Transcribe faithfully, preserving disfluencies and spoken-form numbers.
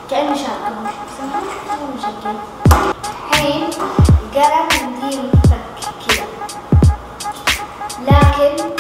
كأنه شاكل مش مشكل. الحين القلم يمديه ينفك كذا، لكن